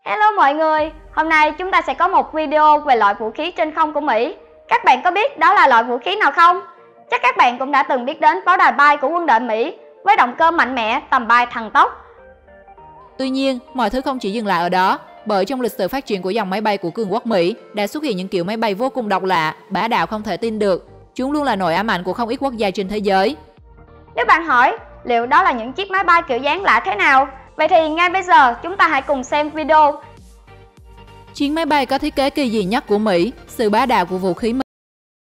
Hello mọi người, hôm nay chúng ta sẽ có một video về loại vũ khí trên không của Mỹ. Các bạn có biết đó là loại vũ khí nào không? Chắc các bạn cũng đã từng biết đến pháo đài bay của quân đội Mỹ với động cơ mạnh mẽ, tầm bay thần tốc. Tuy nhiên, mọi thứ không chỉ dừng lại ở đó, bởi trong lịch sử phát triển của dòng máy bay của cường quốc Mỹ đã xuất hiện những kiểu máy bay vô cùng độc lạ, bá đạo không thể tin được. Chúng luôn là nỗi ám ảnh của không ít quốc gia trên thế giới. Nếu bạn hỏi liệu đó là những chiếc máy bay kiểu dáng lạ thế nào, vậy thì ngay bây giờ chúng ta hãy cùng xem video. Chiếc máy bay có thiết kế kỳ dị nhất của Mỹ, sự bá đạo của vũ khí Mỹ.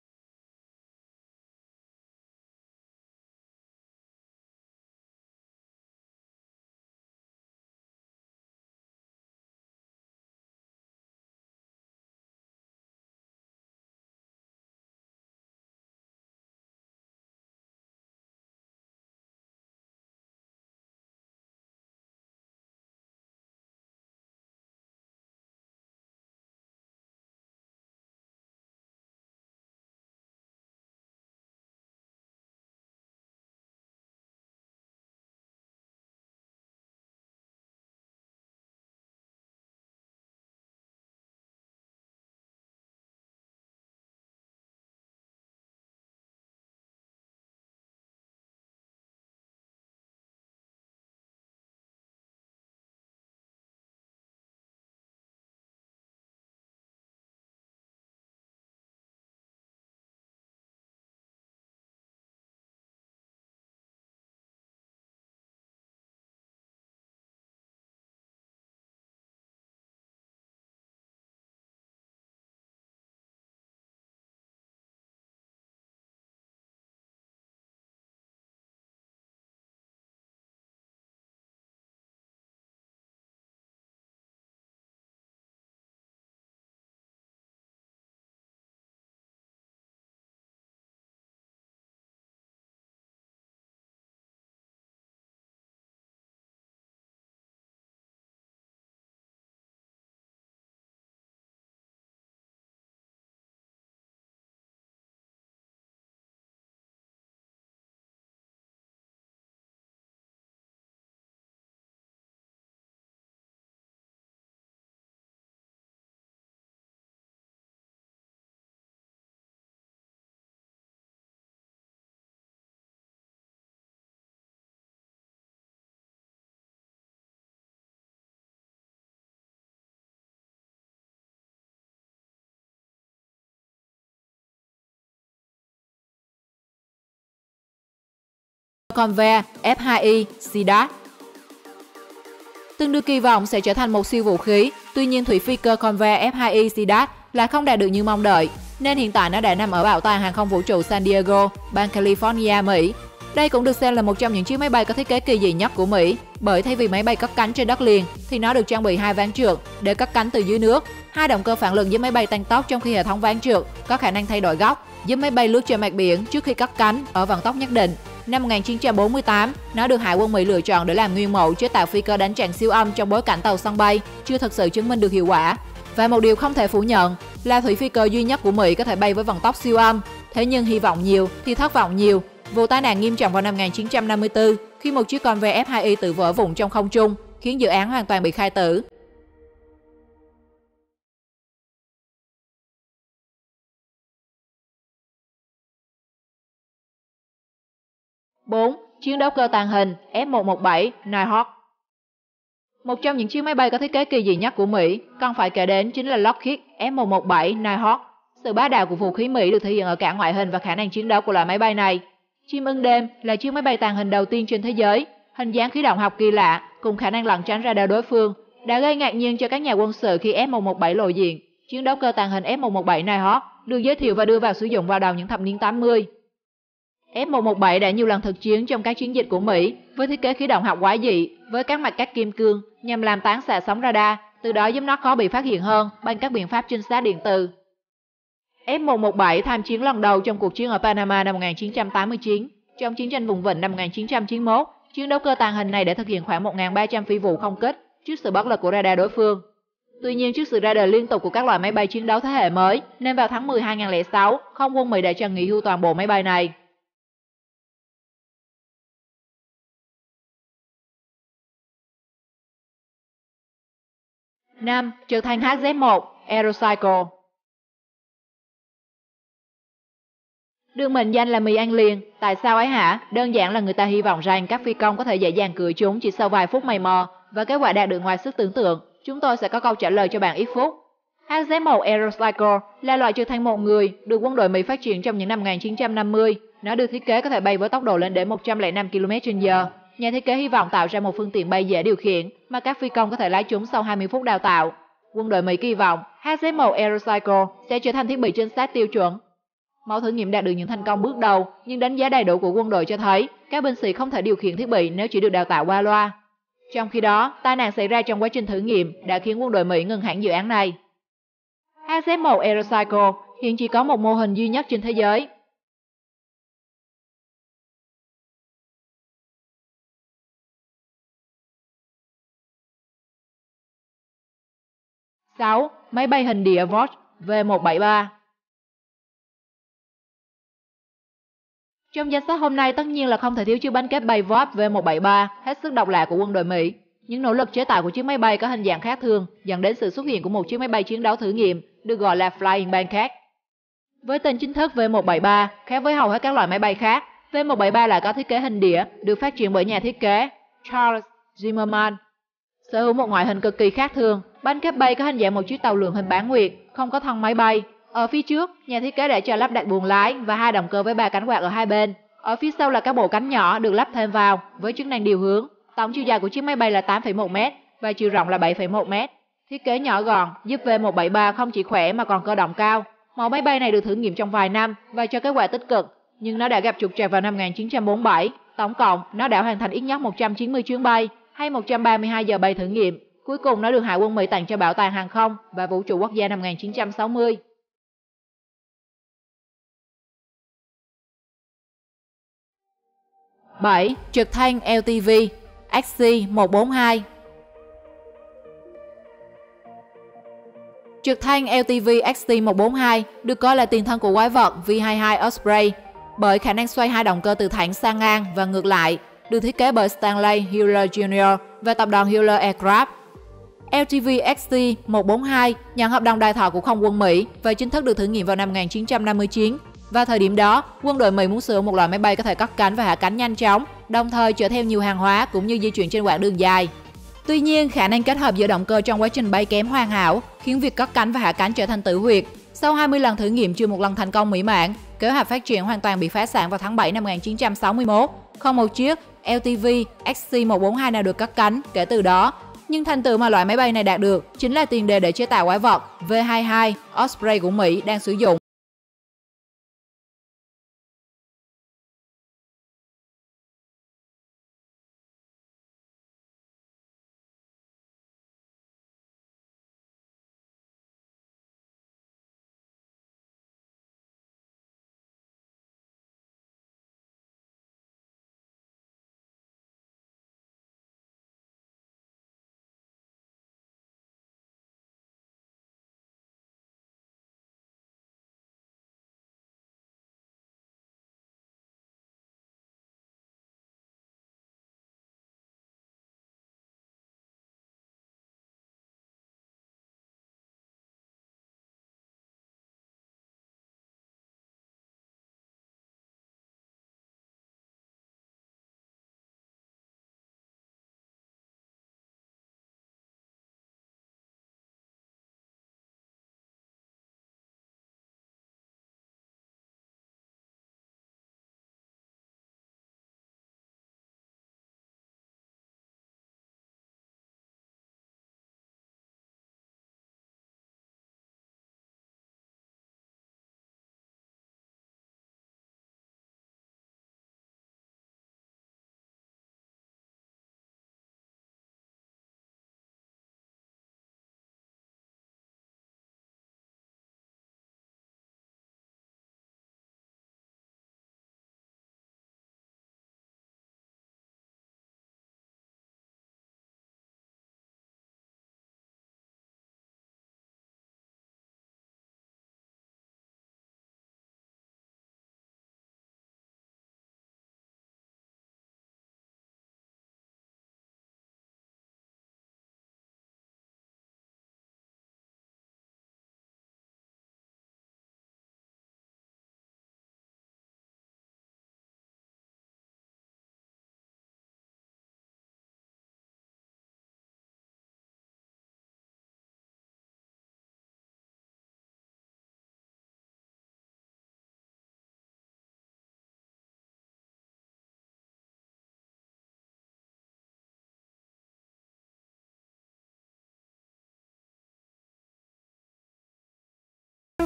Convair F2I Sea. Từng được kỳ vọng sẽ trở thành một siêu vũ khí, tuy nhiên thủy phi cơ Convair F2I Sea lại không đạt được như mong đợi, nên hiện tại nó đã nằm ở bảo tàng hàng không vũ trụ San Diego, bang California, Mỹ. Đây cũng được xem là một trong những chiếc máy bay có thiết kế kỳ dị nhất của Mỹ, bởi thay vì máy bay cất cánh trên đất liền thì nó được trang bị hai ván trượt để cất cánh từ dưới nước, hai động cơ phản lực giúp máy bay tăng tốc, trong khi hệ thống ván trượt có khả năng thay đổi góc, giúp máy bay lướt trên mặt biển trước khi cất cánh ở vận tốc nhất định. Năm 1948, nó được Hải quân Mỹ lựa chọn để làm nguyên mẫu chế tạo phi cơ đánh chặn siêu âm trong bối cảnh tàu sân bay chưa thực sự chứng minh được hiệu quả. Và một điều không thể phủ nhận là thủy phi cơ duy nhất của Mỹ có thể bay với vận tốc siêu âm. Thế nhưng hy vọng nhiều thì thất vọng nhiều. Vụ tai nạn nghiêm trọng vào năm 1954 khi một chiếc Convair F2I tự vỡ vụn trong không trung, khiến dự án hoàn toàn bị khai tử. Chiến đấu cơ tàng hình F117 Nighthawk. Một trong những chiếc máy bay có thiết kế kỳ dị nhất của Mỹ, cần phải kể đến chính là Lockheed F117 Nighthawk. Sự bá đạo của vũ khí Mỹ được thể hiện ở cả ngoại hình và khả năng chiến đấu của loại máy bay này. Chim ưng đêm là chiếc máy bay tàng hình đầu tiên trên thế giới, hình dáng khí động học kỳ lạ cùng khả năng lẩn tránh radar đối phương đã gây ngạc nhiên cho các nhà quân sự khi F117 lộ diện. Chiến đấu cơ tàng hình F117 Nighthawk được giới thiệu và đưa vào sử dụng vào đầu những thập niên 80. F117 đã nhiều lần thực chiến trong các chiến dịch của Mỹ với thiết kế khí động học quái dị với các mặt cắt kim cương nhằm làm tán xạ sóng radar, từ đó giúp nó khó bị phát hiện hơn bằng các biện pháp trinh sát điện tử. F117 tham chiến lần đầu trong cuộc chiến ở Panama năm 1989. Trong chiến tranh vùng vịnh năm 1991, chiến đấu cơ tàng hình này đã thực hiện khoảng 1.300 phi vụ không kích trước sự bất lực của radar đối phương. Tuy nhiên, trước sự ra đời liên tục của các loại máy bay chiến đấu thế hệ mới, nên vào tháng 10 2006, không quân Mỹ đã cho nghỉ hưu toàn bộ máy bay này. 5. Trực thăng HZ1 Aerocycle. Được mệnh danh là mì ăn liền, tại sao ấy hả? Đơn giản là người ta hy vọng rằng các phi công có thể dễ dàng cưỡi chúng chỉ sau vài phút mày mò, và kết quả đạt được ngoài sức tưởng tượng. Chúng tôi sẽ có câu trả lời cho bạn ít phút. HZ1 Aerocycle là loại trực thăng một người được quân đội Mỹ phát triển trong những năm 1950. Nó được thiết kế có thể bay với tốc độ lên đến 105 km/h. Nhà thiết kế hy vọng tạo ra một phương tiện bay dễ điều khiển mà các phi công có thể lái chúng sau 20 phút đào tạo. Quân đội Mỹ kỳ vọng HZ1 Aerocycle sẽ trở thành thiết bị trinh sát tiêu chuẩn. Mẫu thử nghiệm đạt được những thành công bước đầu, nhưng đánh giá đầy đủ của quân đội cho thấy các binh sĩ không thể điều khiển thiết bị nếu chỉ được đào tạo qua loa. Trong khi đó, tai nạn xảy ra trong quá trình thử nghiệm đã khiến quân đội Mỹ ngừng hẳn dự án này. HZ1 Aerocycle hiện chỉ có một mô hình duy nhất trên thế giới. (6) Máy bay hình đĩa Vought V173. Trong danh sách hôm nay tất nhiên là không thể thiếu chiếc bánh kép bay Vought V173 hết sức độc lạ của quân đội Mỹ. Những nỗ lực chế tạo của chiếc máy bay có hình dạng khác thường dẫn đến sự xuất hiện của một chiếc máy bay chiến đấu thử nghiệm được gọi là Flying Pancake. Với tên chính thức V173, khác với hầu hết các loại máy bay khác, V173 lại có thiết kế hình đĩa, được phát triển bởi nhà thiết kế Charles Zimmerman. Sở hữu một ngoại hình cực kỳ khác thường, bánh kép bay có hình dạng một chiếc tàu lượn hình bán nguyệt, không có thân máy bay. Ở phía trước, nhà thiết kế đã cho lắp đặt buồng lái và 2 động cơ với 3 cánh quạt ở hai bên. Ở phía sau là các bộ cánh nhỏ được lắp thêm vào với chức năng điều hướng. Tổng chiều dài của chiếc máy bay là 8,1 m và chiều rộng là 7,1 m. Thiết kế nhỏ gọn giúp V173 không chỉ khỏe mà còn cơ động cao. Mẫu máy bay này được thử nghiệm trong vài năm và cho kết quả tích cực, nhưng nó đã gặp trục trặc vào năm 1947. Tổng cộng, nó đã hoàn thành ít nhất 190 chuyến bay hay 132 giờ bay thử nghiệm. Cuối cùng nó được Hải quân Mỹ tặng cho Bảo tàng Hàng không và Vũ trụ Quốc gia năm 1960. (7) Trực thăng LTV XC-142. Trực thăng LTV XC-142 được coi là tiền thân của quái vật V-22 Osprey bởi khả năng xoay 2 động cơ từ thẳng sang ngang và ngược lại, được thiết kế bởi Stanley Hewler Jr. và tập đoàn Hewler Aircraft. LTV XC-142 nhận hợp đồng đài thọ của Không quân Mỹ và chính thức được thử nghiệm vào năm 1959. Vào thời điểm đó, quân đội Mỹ muốn sử dụng một loại máy bay có thể cất cánh và hạ cánh nhanh chóng, đồng thời chở theo nhiều hàng hóa cũng như di chuyển trên quãng đường dài. Tuy nhiên, khả năng kết hợp giữa động cơ trong quá trình bay kém hoàn hảo, khiến việc cất cánh và hạ cánh trở thành tử huyệt. Sau 20 lần thử nghiệm chưa một lần thành công mỹ mãn, kế hoạch phát triển hoàn toàn bị phá sản vào tháng 7 năm 1961. Không một chiếc LTV XC-142 nào được cất cánh kể từ đó. Nhưng thành tựu mà loại máy bay này đạt được chính là tiền đề để chế tạo quái vật V-22 Osprey của Mỹ đang sử dụng.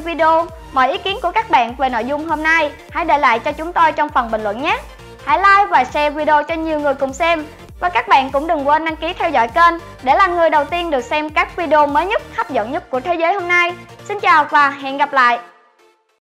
video. Mọi ý kiến của các bạn về nội dung hôm nay hãy để lại cho chúng tôi trong phần bình luận nhé. Hãy like và share video cho nhiều người cùng xem. Và các bạn cũng đừng quên đăng ký theo dõi kênh để là người đầu tiên được xem các video mới nhất, hấp dẫn nhất của thế giới hôm nay. Xin chào và hẹn gặp lại!